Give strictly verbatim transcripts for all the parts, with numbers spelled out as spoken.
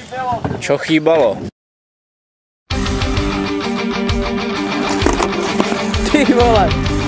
Čo chýbalo? Ty vole!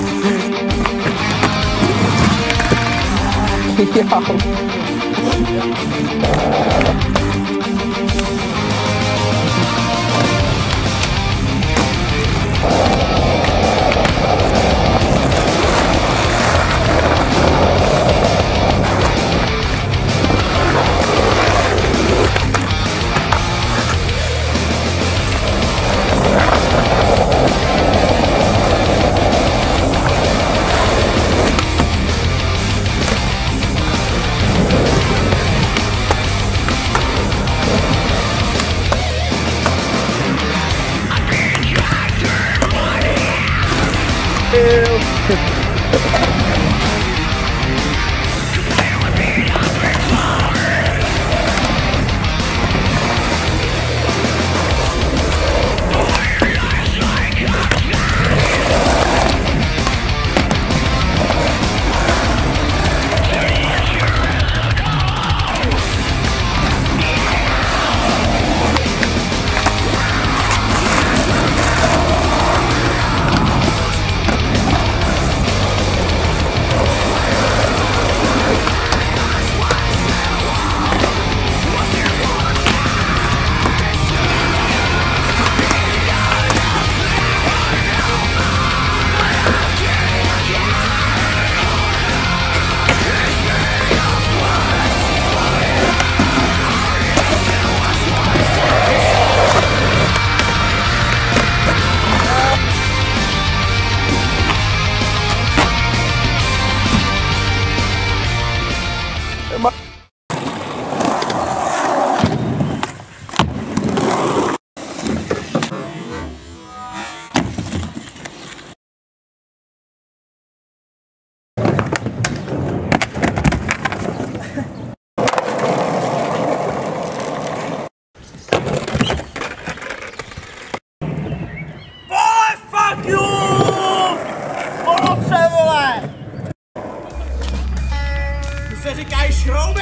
Se říkají šrouby!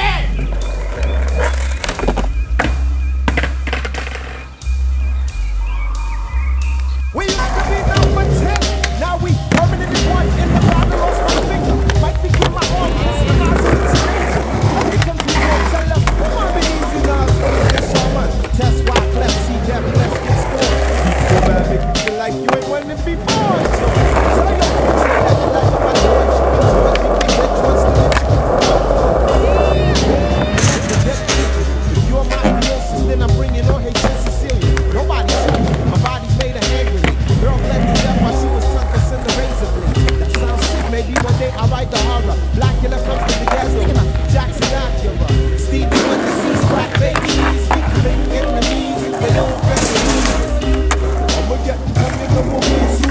We used to be number ten, now we permanently one in the bottom of my finger. Might be my own, it's the last of the streets. It comes to you, tell us, who might be easy now, so it's so much. Test why, let's see them, let's get scored. So bad, make you feel like you ain't wanting to be born. So tell your friends that you like my George, but you can get trust in it. Then I'm bringing on Hey Cecilia. Nobody shoot me. My body's made a hand grenade. Girl bled to death while she was tucked us in the razor blade. That sounds sick. Maybe one day I'll write the horror. Blackula comes to the gas station. Jackson Acura. Stevie Wonder sees crack babies. Weak link enemies. They don't get the I'ma get, I'm gonna